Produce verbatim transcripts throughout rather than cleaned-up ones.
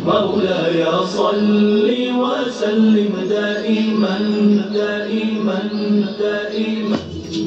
مولاي صل وسلم دائما دائما دائما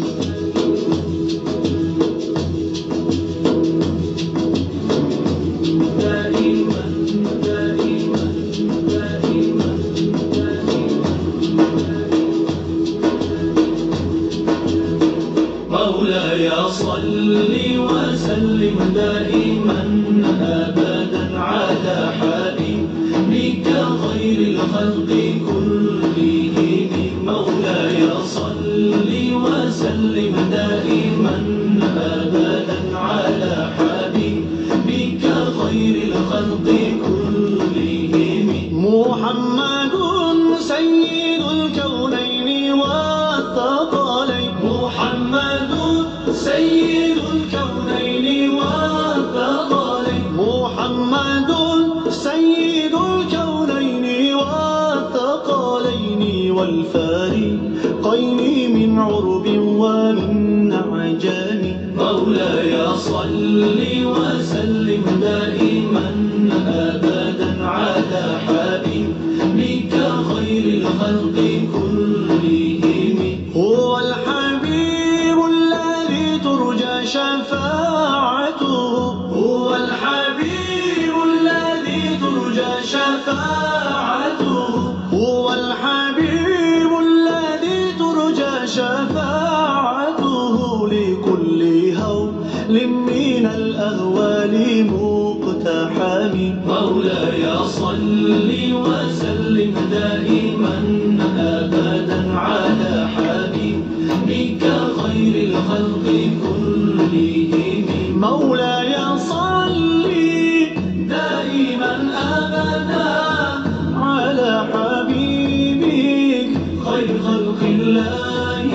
مولاي صل وسلم دائما أبدا على حبيبك خير الخلق كلهم. مولاي صل وسلم دائما أبدا على حبيبك خير الخلق كلهم. محمد سيد الكونين والثقلين. محمد سيد الكونين والثقلين. محمد سيد الكونين والثقلين والفارقين من عرب ومن عجم. مولاي صل وسلم دائما أبدا على حبيبك خير الخلق كلهم. هو الحبيب الذي ترجى شفاعته. هو الحبيب الذي ترجى شفاعته. هو الحبيب الذي ترجى شفاعته لكل هول من الأهوال مقتحم. مولاي صل وسلم دائما أبدا على حبيبك خير الخلق كلهم. مولاي صل دائما أبدا على حبيبك خير خلق الله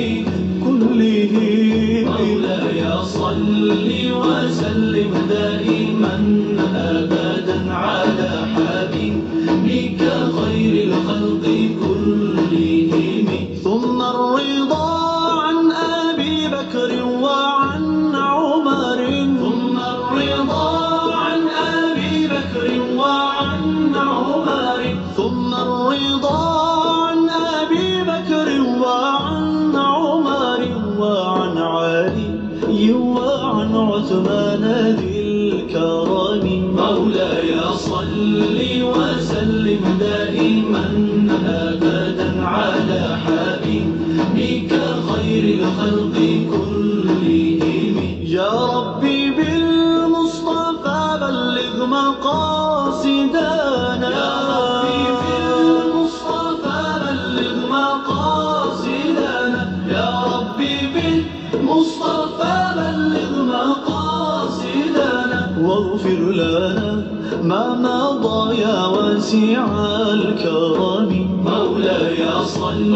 كلهم. مولاي صل وسلم دائما أبدا على حبيبك خير الخلق كلهم. ثم الرضا عن أبي بكر وعن عمر. ثم الرضا عن أبي بكر وعن عمر. ثم الرضا عن أبي بكر وعن عمر وعن علي وعن عثمان ذي الكرم. مولاي صل وسلم دائما أبدا على حبيبك خير الخلق كلهم. يا ربي بالمصطفى بلغ مقاصدنا. يا ربي بالمصطفى بلغ مقاصدنا. يا ربي بالمصطفى بلغ مقاصدنا واغفر لنا ما مضى يا واسع الكرم. مولاي صل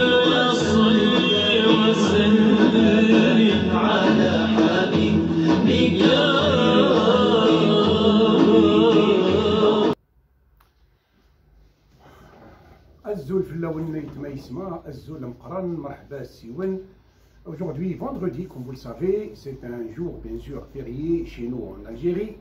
وسلم على حبيبك. الزول في اللون ما يسمى الزول مقرن. مرحبا سيون. Aujourd'hui, vendredi, comme vous le savez, c'est un jour bien sûr férié chez nous en Algérie.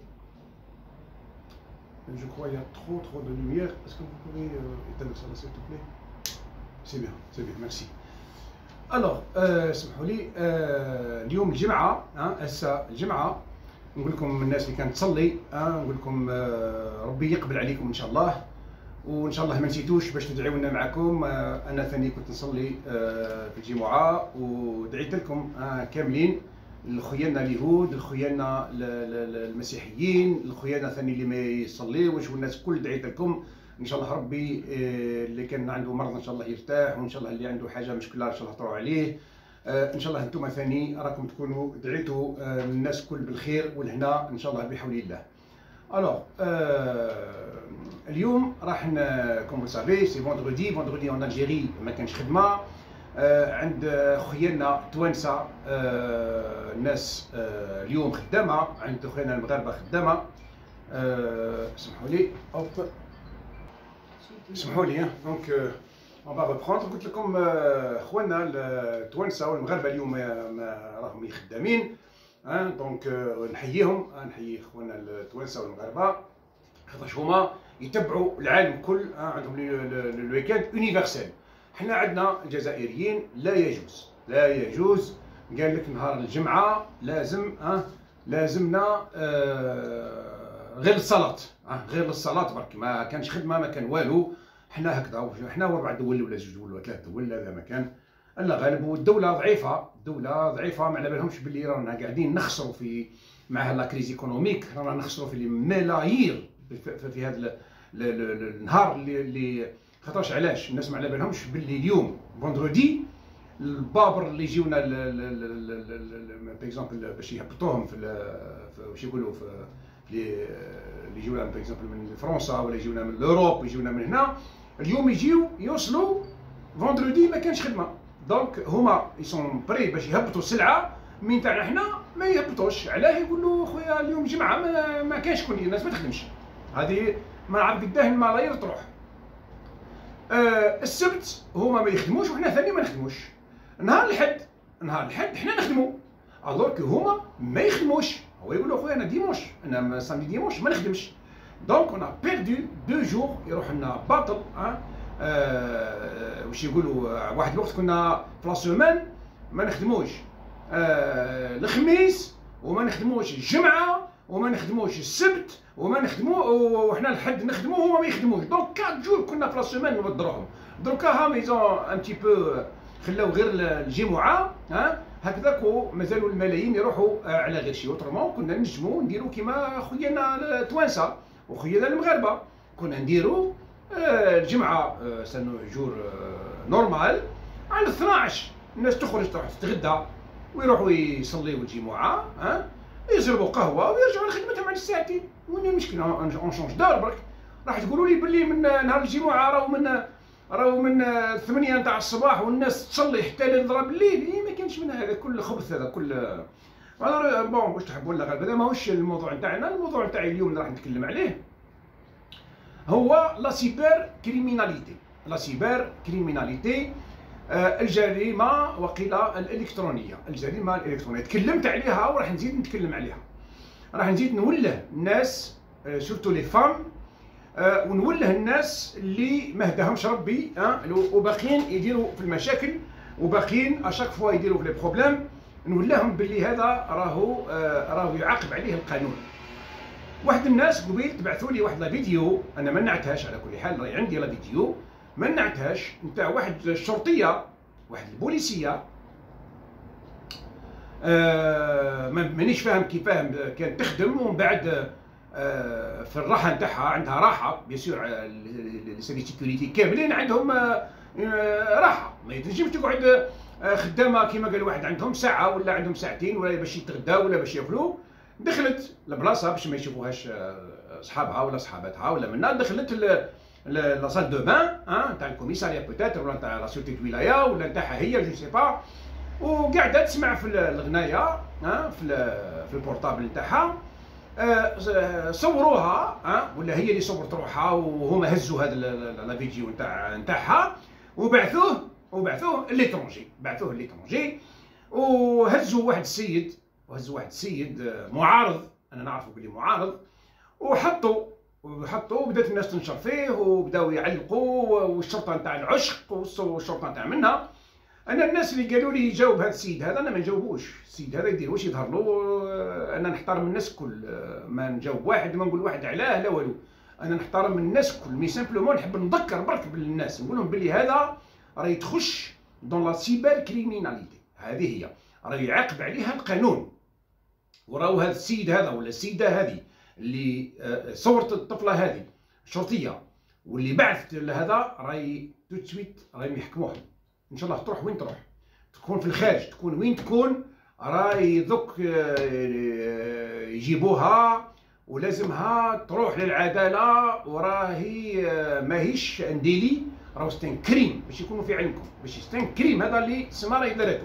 Je crois qu'il y a trop trop de lumière. Est-ce que vous pouvez euh, éteindre ça s'il te plaît? C'est bien, c'est bien, merci. Alors, اسمحوا لي اليوم الجمعة هسه الجمعة نقول لكم الناس اللي كانت تصلي نقول لكم ربي يقبل عليكم إن شاء الله، وإن شاء الله ما نسيتوش باش تدعيونا معكم. أنا ثاني كنت نصلي في الجمعة ودعيت لكم كاملين، لخويانا اليهود، لخويانا المسيحيين، لخويانا ثاني اللي ما يصليوش، والناس كل دعيت لكم. ان شاء الله ربي اللي كان عنده مرض ان شاء الله يرتاح، وان شاء الله اللي عنده حاجه مشكله ان شاء الله تروح عليه. ان شاء الله انتم ثاني راكم تكونوا دعيتوا الناس كل بالخير والهنا ان شاء الله بحول الله. الوغ اليوم راح كوم سافي سي فوندردي فوندردي اون الجيري ما كانش خدمه. عند خويانا التوانسه الناس اليوم خدامه، عند خويانا المغاربه خدامه. اسمحوا لي اوب اسمحوا لي دونك اون با ريبروندر. قلت لكم خونا التوانسه والمغاربه اليوم راهم خدامين، دونك نحييهم، نحيي خونا التوانسه والمغاربه خاطرش هما يتبعوا العالم كل، عندهم الويكاند يونيفرسال. حنا عندنا الجزائريين لا يجوز لا يجوز قال لك نهار الجمعه لازم اه لازمنا آه غير الصلاه، اه غير الصلاه برك، ما كانش خدمه ما كان والو. حنا هكذا، حنا اربع دول ولا جوج دول ولا ثلاث دول هذا ما كان الا غالب. والدوله ضعيفه، الدوله ضعيفه، ما على بالهمش باللي رانا قاعدين نخسروا في مع لا كريز ايكونوميك، رانا نخسروا في ملايير في هذا النهار اللي اللي خاطرش علاش الناس ما على بالهمش باللي اليوم فوندردي البابر اللي يجيونا باغ اكزومبل باش يهبطوهم في واش يقولوا في اللي يجيونا باغ اكزومبل من فرنسا ولا يجيونا من اوروب يجيونا من هنا، اليوم يجيو يوصلوا فوندردي ما كانش خدمه. دونك هما يسون بري باش يهبطوا السلعه من تاعنا حنا ما يهبطوش. علاه؟ يقولوا خويا اليوم جمعه ما, ما كانش كل الناس ما تخدمش. هذه ما نعرف قداه الملايير تروح. أه السبت هما ما يخدموش وحنا ثاني ما نخدموش. نهار الحد نهار الحد حنا نخدموا، الوغ كو هما ما يخدموش. هو يقولوا خويا انا ديمونش، انا سامدي ديمونش ما نخدمش. دونك اون ا بيردو دو جور يروح لنا باطل. أه أه واش يقولوا واحد الوقت كنا في لا سومان ما نخدموش أه الخميس وما نخدموش الجمعه وما نخدموش السبت وما نخدمو وحنا الحد نخدمو وهما ما يخدموش. دونك أربعة جور كنا في لا سومان نبدروهم. دروكا ها ميزون ان تي بو خلاو غير الجمعه ها هكذاك، ومازالوا الملايين يروحوا على غير شي. اوترومون كنا نجمو نديرو كيما خويانا التوانسه وخويانا المغاربه، كنا نديرو الجمعه سانو جور نورمال على اثناش الناس تخرج تروح تتغدى ويروحوا يصليوا الجمعه ها يشربوا قهوه ويرجعوا لخدمتهم عند الساعتين. وين المشكله؟ اون شونج دار برك. راح تقولوا لي باللي من نهار الجمعه راهو من راهو من ثمانية نتاع الصباح والناس تصلي حتى لضرب الليل. إيه ما كانش من هذا كل خبث، هذا كل هذا بون واش تحبوا ولا غير هذا ماهوش الموضوع نتاعنا. الموضوع نتاعي اليوم اللي راح نتكلم عليه هو لا سيبر كريميناليتي. لا سيبر كريميناليتي آه الجريمه وقيل الالكترونيه. الجريمه الالكترونيه تكلمت عليها وراح نزيد نتكلم عليها. راح نزيد نوله الناس آه سورتو لي فام آه ونوله الناس اللي ما هداهمش ربي آه وباقيين يديروا في المشاكل وباقيين اشاك فوا يديروا في لي بروبليم، نولاهم باللي هذا راهو آه راهو يعاقب عليه القانون. واحد الناس قبيل تبعثوا لي واحد لا فيديو، انا ما نعتهاش على كل حال، راهي عندي لا فيديو ما نعتهاش، نتاع واحد الشرطيه واحد البوليسيه آه مانيش فاهم كيفاه كانت تخدم، ومن بعد آه في الراحه نتاعها عندها راحه بيان سور لي سيكوريتي كاملين عندهم آه راحه، ما تنجمش تقعد آه خدامه كيما قال واحد عندهم ساعه ولا عندهم ساعتين ولا باش يتغداو ولا باش ياكلوا. دخلت لبلاصه باش ما يشوفوهاش صحابها ولا صحاباتها ولا منا، دخلت لا سال دو بان ها تاع الكوميساريا بوتيتر ولا تاع لا سيورتي الولايه ولا نتاعها هي جو سي با، وقاعده تسمع في الغنايه ها في في البورطابل نتاعها. صوروها ها ولا هي اللي صورت روحها وهما هزوا هذا لا فيديو نتاع نتاعها وبعثوه وبعثوه ليترونجي، بعثوه ليترونجي وهزوا واحد السيد وهزوا واحد السيد معارض، انا نعرفه بلي معارض، وحطوا وحطوا وبدات الناس تنشر فيه وبداو يعلقوا والشرطه نتاع العشق والشرطه نتاع منها. انا الناس اللي قالوا لي جاوب هذا السيد هذا، انا ما نجاوبوش. السيد هذا يدير واش يظهر له، انا نحترم الناس الكل، ما نجاوب واحد ما نقول واحد علاه لا والو، انا نحترم الناس الكل، مي سامبلومون نحب نذكر برك بالناس نقول لهم بلي هذا راه يتخش دون لا سيبر كريميناليتي، هذه هي راه يعاقب عليها القانون. وراو هذا السيد هذا ولا السيده هذه اللي صورت الطفله هذه الشرطيه واللي بعثت لهذا راهي تو سويت راهي يحكموها ان شاء الله، تروح وين تروح، تكون في الخارج، تكون وين تكون، راهي دوك يجيبوها ولازمها تروح للعداله، وراهي ماهيش انديلي، راهو ستان كريم باش يكونوا في علمكم، باش ستان كريم هذا اللي تسمى راهي دارته.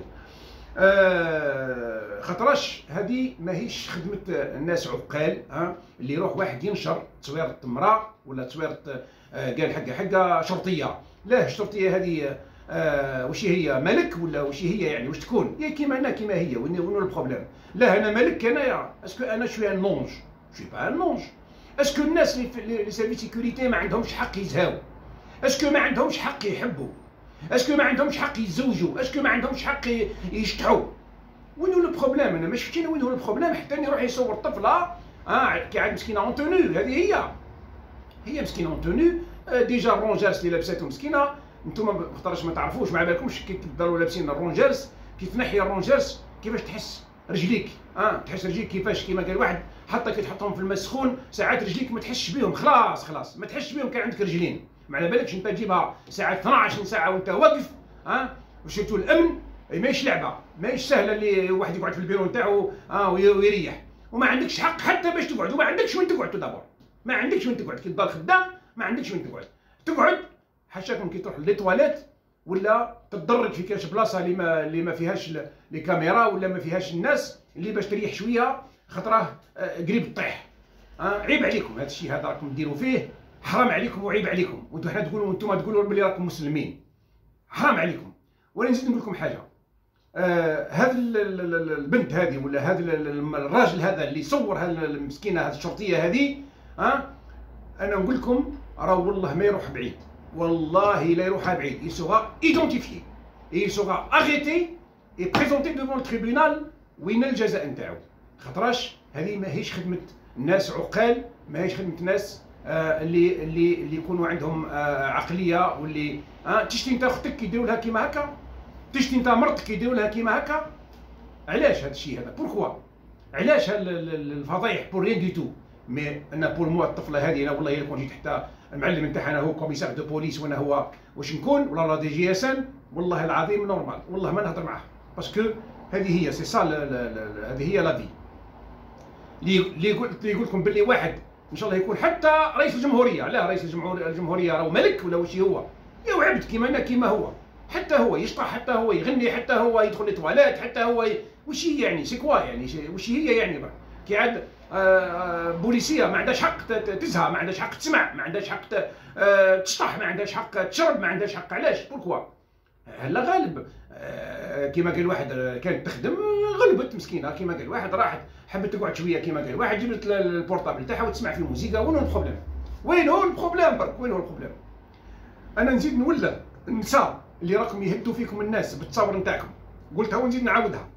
آه خاطرش هذه ماهيش خدمه الناس عقال ها اللي يروح واحد ينشر تصويره امراه ولا تصويره آه قال حقه حقه شرطيه. لا الشرطيه هذه آه واش هي ملك ولا واش هي يعني واش تكون؟ هي كيما انا كيما هي، وين وين البروبليم؟ لا انا ملك انايا، اسكو انا شوي ان نونج؟ شوي با ان نونج، اسكو الناس اللي في لي سيرفيس سيكوريتي ما عندهمش حق يزهاو؟ اسكو ما عندهمش حق يحبوا؟ اسكو ما عندهمش حق يتزوجوا؟ اسكو ما عندهمش حق يشطحوا؟ وين هو البروبليم؟ انا ما شفتش وين هو البروبليم حتى يروح يصور طفله اه كي عاد مسكينه اون تونو. هذه هي هي مسكينه اون تونو. ديجا الرونجيرس اللي لابساتو مسكينه، نتوما بخاطرش ما تعرفوش، ما على بالكمش كي تبداو لابسين الرونجيرس، كي تنحي الرونجيرس كيفاش تحس رجليك؟ اه تحس رجليك كيفاش؟ كيما قال واحد حتى كي تحطهم في الماء السخون ساعات رجليك ما تحسش بهم، خلاص خلاص ما تحسش بهم كان عندك رجلين. ما على بالكش انت تجيبها ساعات اثناش ساعه وانت واقف اه وشفتو الامن ماهيش لعبه، ماهيش سهله اللي واحد يقعد في البيرو نتاعو اه ويريح، وما عندكش حق حتى باش تقعد، وما عندكش وين تقعد دابور، ما عندكش وين تقعد كي تبقى خدام، ما عندكش وين تقعد. تقعد حاشاكم كي تروح لي تواليت ولا تتدرج في كاش بلاصه اللي ما اللي ما فيهاش لي كاميرا ولا ما فيهاش الناس اللي باش تريح شويه خطراه قريب تطيح. آه عيب عليكم هذا الشيء هذا راكم ديروا فيه، حرام عليكم وعيب عليكم. وانتم حنا تقولوا وانتم تقولوا بلي راكم مسلمين، حرام عليكم. وانا نزيد نقول لكم حاجه، آه هذه البنت هذه ولا هذا الراجل هذا اللي صور هذه المسكينه هذه الشرطيه هذه، آه انا نقول لكم راه والله ما يروح بعيد، والله لا يروح بعيد. il sera identifié et il sera arrêté et présenté devant le tribunal وين الجزاء نتاعو. خاطرش هذه ماهيش خدمه ناس عقال، ماهيش خدمه ناس آه اللي اللي اللي يكونوا عندهم آه عقليه، واللي آه تشتي انت اختك كيديروا لها كيما هكا، تشتي انت مرتك كيديروا لها كيما هكا. علاش هذا الشيء هذا؟ بوركوا؟ علاش الفضايح بور ريان دي تو؟ مي انا بور موا الطفله هذه انا والله الا كون جيت حتى المعلم نتاعنا هو كوميسار دو بوليس وانا هو واش نكون ولا لا دي جي اس ان، والله العظيم نورمال، والله ما نهضر معاه باسكو هذه هي سي سا هذه هي لا في. اللي اللي يقول يقول لكم باللي واحد ان شاء الله يكون حتى رئيس الجمهوريه، لا رئيس الجمهوريه الجمهوريه راهو ملك ولا واش هو؟ يا عبد كيما انا كيما هو، حتى هو يشطح، حتى هو يغني، حتى هو يدخل للتواليت، حتى هو ي... وش هي يعني؟ سي كوا يعني؟ وش هي يعني؟ برك كي عاد آه بوليسيه ما عندهاش حق تزهى، ما عندهاش حق تسمع، ما عندهاش حق آه تشطح، ما عندهاش حق تشرب، ما عندهاش حق. علاش؟ بوركوا؟ هلا غالب آه كيما قال واحد كانت تخدم غلبت مسكينه، كيما قال واحد راحت حبت تقعد شويه، كيما قال واحد جبت البورطابل تاعها وتسمع فيه موسيقى. وين هو البروبليم؟ وين هو البروبليم برك؟ وين هو البروبليم؟ انا نزيد نولى النساء اللي راكم يهدوا فيكم الناس بالتصاور نتاعكم، قلتها ونزيد نعاودها،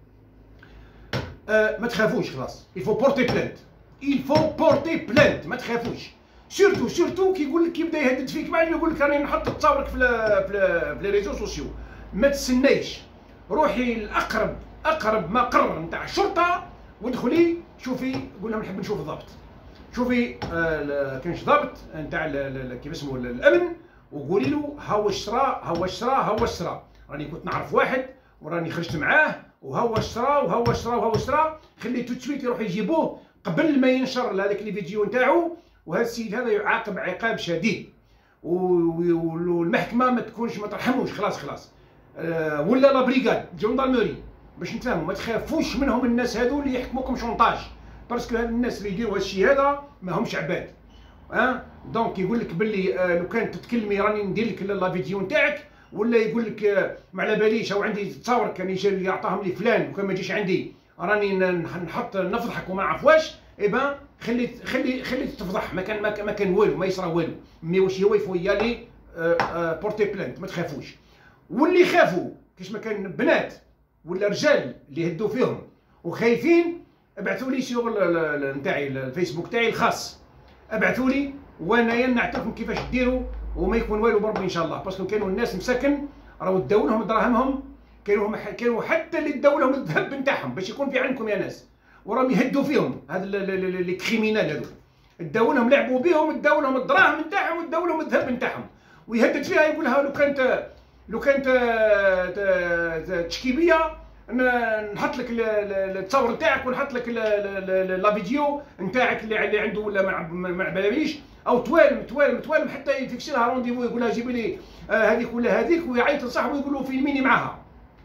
أه ما تخافوش خلاص. il faut porter plainte il faut porter plainte ما تخافوش. سورتو سورتو كي يقول لك كي يبدا يهدد فيك بعد يقول لك راني نحط تصاورك في في لي ريزو سوسيو، ما تسنيش، روحي لاقرب اقرب مقر نتاع الشرطه وادخلي شوفي، قول لهم نحب نشوف الضابط، شوفي آه كاينش ضابط نتاع كيف اسمه الامن، وقولي له ها واش صرا ها واش صرا ها واش صرا، راني كنت نعرف واحد وراني خرجت معاه وها واش صرا وها واش صرا وها واش صرا، خلي تو تسويت يروح يجيبوه قبل ما ينشر هذاك لي فيديو نتاعو، وهذا السيد هذا يعاقب عقاب شديد، والمحكمه ما تكونش ما ترحموش خلاص خلاص. أه ولا لا بريغاد جوندارموري باش نتفاهموا، ما تخافوش منهم الناس هذو اللي يحكموكم شونطاج، باسكو هاد الناس اللي يديروا هاد الشيء هذا ما همش عباد. ها دونك يقول لك باللي آه لو كان تتكلمي راني ندير لك لا فيديو نتاعك، ولا يقول لك آه ما على باليش او عندي تصاور كان يجي يعطاهم لي فلان وكان ما يجيش عندي راني نحط نفضحك وما نعرف واش، اي بان خلي خلي خلي تفضح، ما كان ما كان والو، ما يصرى والو. مي واش هو يفو يالي آه آه بورتي بلانت، ما تخافوش. واللي خافوا كيش ما كان بنات ولا رجال اللي يهدوا فيهم وخايفين، ابعثوا لي شغل نتاعي الفيسبوك تاعي الخاص، ابعثوا لي وانايا نعطيكم كيفاش ديروا وما يكون والو بربي ان شاء الله، باسكو كانوا الناس مساكن راهو داو لهم دراهمهم، كانوا كانوا حتى اللي داو لهم الذهب نتاعهم باش يكون في عندكم يا ناس، وراهم يهدوا فيهم هاد لي كريمينال هذو، داو لهم لعبوا بهم، داو لهم الدراهم نتاعهم وداو لهم الذهب نتاعهم، ويهدد فيها يقول لها لو كانت لو كانت تشكي بيا نحط لك التصاور نتاعك ونحط لك لا فيديو نتاعك اللي عنده ولا ما باليش، او توالم توالم توالم حتى يفيكسي لها رونديفو، يقول لها جيبي لي هذيك ولا هذيك، ويعيط لصاحبه يقول له فيلميني معاها،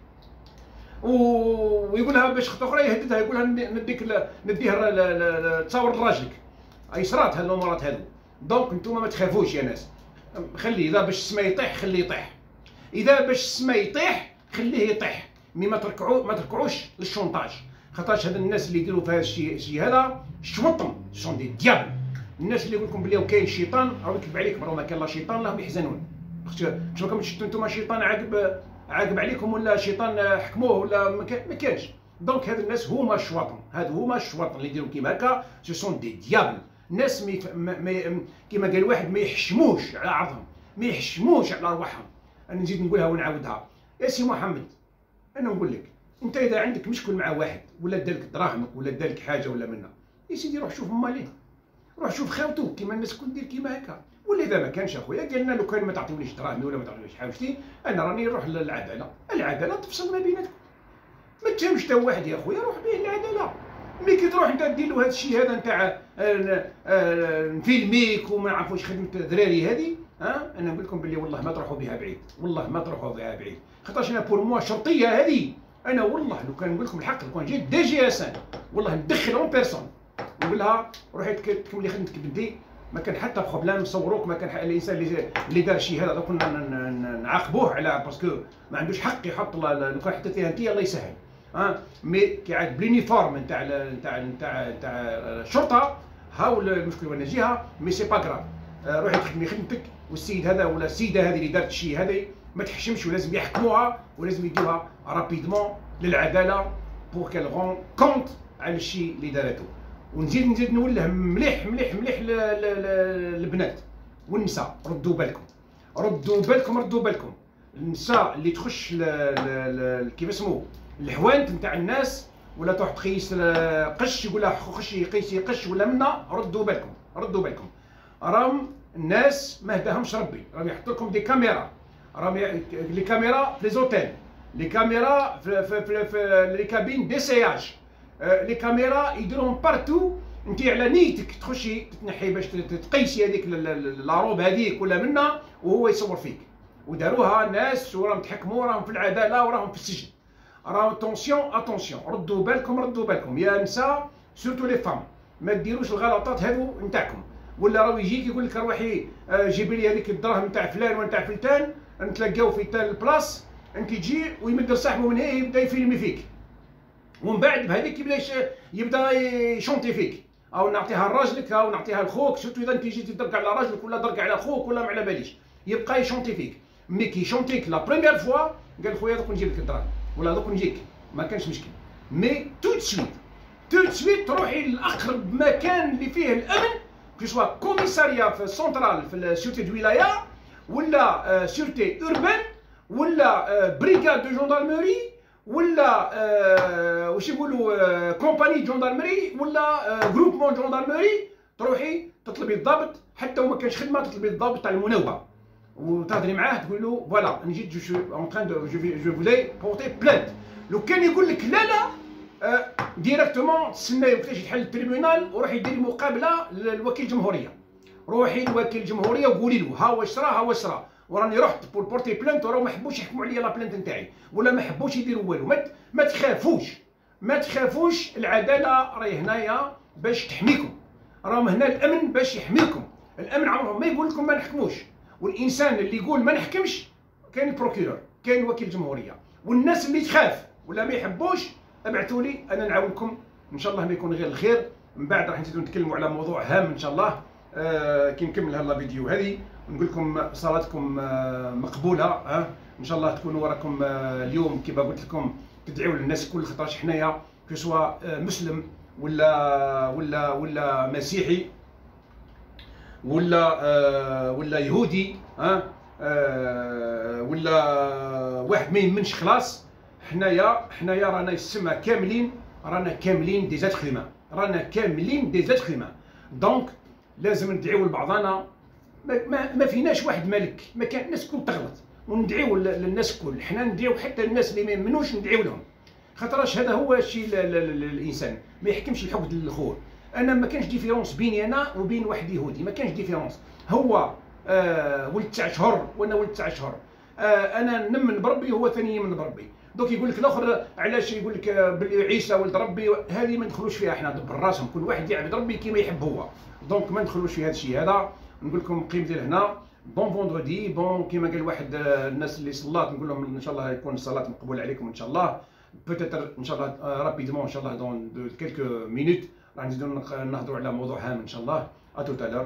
ويقول لها باش خطره اخرى يهددها يقول لها نديك نديه تصاور لراجلك. اي صرات هاد الامورات هادو. دونك نتوما ما تخافوش يا ناس، خلي اذا باش السما يطيح خليه يطيح، اذا باش السما يطيح خليه يطيح، مي ما تركعوا ما تركعوش للشونطاج، خاطرش هاد الناس اللي يديروا في هذا الشيء الشيء هذا شوطهم سون دي ديابل، الناس اللي يقول لكم بلي كاين الشيطان راه يكذب عليكم، راه ما كان لا شيطان راهم يحزنون. شوفكم شفتوا انتم شيطان عاقب عاقب عليكم ولا شيطان حكموه ولا ما كانش. دونك هاد الناس هما الشواطن، هاد هما الشواطن اللي يديروا كيما هكا، سو سون دي ديابل. ناس مي مي كيما قال واحد ما يحشموش على عرضهم، ما يحشموش على ارواحهم. انا نزيد نقولها ونعاودها يا سي محمد، انا نقول لك انت اذا عندك مشكل مع واحد ولا دالك دراهمك ولا دالك حاجه ولا منا، يا سيدي روح شوف ماليه، روح شوف خاوتو كيما الناس الكل دير كيما هكا. ولا اذا ما كانش اخويا قالنا لو كان ما تعطيونيش دراهمي ولا ما تعطيونيش حاجتي، انا راني نروح للعداله، العداله تفصل ما بيناتكم. ما تهمش تا واحد يا خويا، روح به العداله. ملي كي تروح انت دير له هذا الشيء هذا نتاع نفيلميك وما نعرفوش خدمه الدراري هذه، ها انا نقول لكم باللي والله ما تروحوا بها بعيد، والله ما تروحوا بها بعيد. خاطرش انا بور موا شرطيه هذه، انا والله لو كان نقول لكم الحق، لو كان جيت دي جي اس ان والله ندخل اون بيرسون نقول لها روحي تكملي خدمتك بدي، ما كان حتى بروبليم نصوروك، ما كان الانسان اللي اللي دار شي هذا كنا نعاقبوه على باسكو ما عندوش حق يحط لو كان حطيتيها انت الله يسهل. ها مي كي عاد بلينيفورم نتاع نتاع نتاع نتاع الشرطه هاو المشكل ولا جهه، مي سي با كراف. روحي تخدمي خدمتك، والسيد هذا ولا السيده هذه اللي دارت الشيء هذا ما تحشمش، ولازم يحكموها ولازم يديوها رابيدمون للعداله بور كال غون كونت على الشيء اللي دارته. ونزيد نزيد نوله مليح مليح مليح للبنات والنساء، ردوا بالكم ردوا بالكم ردوا بالكم. النساء اللي تخش كيف اسمه الحوانت نتاع الناس ولا تروح تقيس قش يقول لها خشي قيسي قش ولا منا، ردوا بالكم ردوا بالكم. راهم الناس ما هداهمش ربي، راهم يحطوا لكم دي كاميرا، راهم لي كاميرا في لي زوتيل، لي كاميرا في في في, في لي كابين دي سياج، لي كاميرا يديروهم بارتو. انت على نيتك تخشي تتنحي باش تقيسي هذيك لاروب هذيك ولا منا وهو يصور فيك. وداروها ناس وراهم تحكموا، راهم في العداله وراهم في السجن. راهم اتونسيون اتونسيون، ردوا بالكم ردوا بالكم يا نساء، سورتو لي فام، ما ديروش الغلطات هذو نتاعكم. ولا راهو يجيك يقول لك روحي جيبي لي هذيك الدراهم نتاع فلان ولا نتاع فلتان، نتلاقاو في تال البلاص، انت تجي ويمد صاحبه من هنا يبدا يفيلمي فيك، ومن بعد بهذيك يبدا يبدا يشونتي فيك، او نعطيها لراجلك او نعطيها لخوك، سورتو اذا انت جيتي تدرك على راجلك ولا درك على خوك ولا ما على باليش، يبقى يشونتي فيك. مي كي يشونتيك لا بروميير فوا قال خويا دوك نجيب لك الدراهم ولا دوك نجيك، ما كانش مشكل. مي تو سويت تو سويت تروحي لاقرب مكان اللي فيه الامن، كو سوا كوميساريا في سونترال في سيورتي دو ولايه ولا سيورتي اوربان ولا بريغاد دو جوندارموري ولا واش يقولوا كومباني جوندارموري ولا جروبمون جوندارموري، تروحي تطلبي الضابط، حتى وما كانش خدمه تطلبي الضابط تاع المناوبه وتهضري معاه تقول له فوالا انا جيت جو اون تران دو جو فولي بورتي بلانت. لو كان يقول لك لا لا أه ديريكتومون تسنى وقتاش يتحل التريبيونال وروحي ديري مقابله للوكيل الجمهوريه، روحي لوكيل الجمهوريه وقولي له ها واش صرا ها واش صرا وراني رحت بور بورتي بلانت وراهم ما حبوش يحكموا عليا لا بلانت نتاعي ولا ما حبوش يديروا والو. ما, ما تخافوش ما تخافوش، العداله راهي هنايا باش تحميكم، راهم هنا الامن باش يحميكم. الامن عمرهم ما يقول لكم ما نحكموش، والانسان اللي يقول ما نحكمش كاين البروكيرور كاين وكيل الجمهوريه. والناس اللي تخاف ولا ما يحبوش ابعثوا لي انا نعاونكم ان شاء الله ما يكون غير الخير. من بعد راح نزيدو نتكلموا على موضوع هام ان شاء الله آه كي نكمل هذا الفيديو هذه ونقول لكم صلاتكم آه مقبوله. آه ان شاء الله تكونوا وراكم آه اليوم كما قلت لكم تدعيوا للناس الكل، خاطرش حنايا كو سوا آه مسلم ولا ولا ولا مسيحي ولا آه ولا يهودي آه آه ولا واحد ما يمنش خلاص، حنايا حنايا رانا يسمى كاملين، رانا كاملين دي زات خيما، رانا كاملين دي زات خيما. دونك لازم ندعيو لبعضنا، ما, ما, ما فيناش واحد مالك، ما كان الناس كل تغلط وندعيو للناس الكل، حنا ندعيو حتى الناس اللي ما يمنوش ندعيو لهم، خاطرش هذا هو الشيء الانسان ما يحكمش الحقد للخوه. انا ما كانش ديفيرونس بيني انا وبين واحد يهودي، ما كانش ديفيرونس، هو آه ولد تسع شهور وانا ولد تسع شهور، آه انا نمن بربي وهو ثاني يمن بربي. دوك يقول لك الاخر علاش يقول لك بلي عيسى ولد ربي، هذه ما ندخلوش فيها، احنا دبر راسهم كل واحد يعبد ربي كيما يحب هو. دونك ما ندخلوش في هذا الشيء هذا. نقول لكم قيمتي لهنا بون فوندردي بون كيما قال واحد الناس اللي صلات نقول لهم ان شاء الله يكون الصلاه مقبوله عليكم ان شاء الله. بوتيتر ان شاء الله رابيدمون ان شاء الله دون كيلكو مينوت راح نزيدو نهضروا على موضوع هام ان شاء الله. ا توت الور.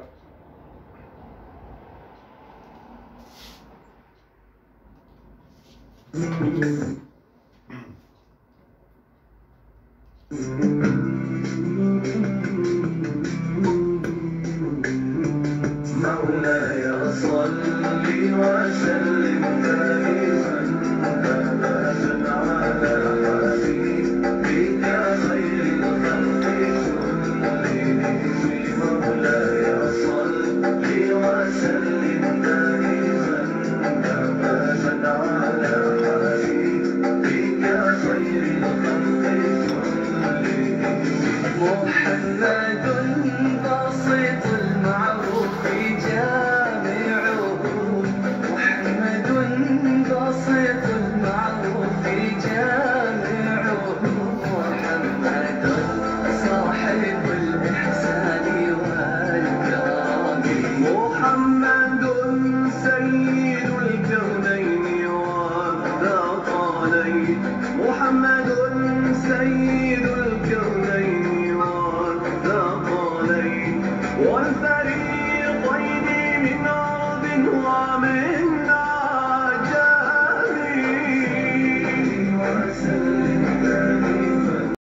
مولاي صل وسلم دائما ابدا على حبيبك خير الخلق كلهم. مولاي صل وسلم دائما ابدا على حبيبك خير الخلق كلهم. محمد بسيط المعروف جامعه، محمد بسيط المعروف جامعه، محمد صاحب الإحسان والكرم، محمد سيد الكونين والثقلين، محمد سيد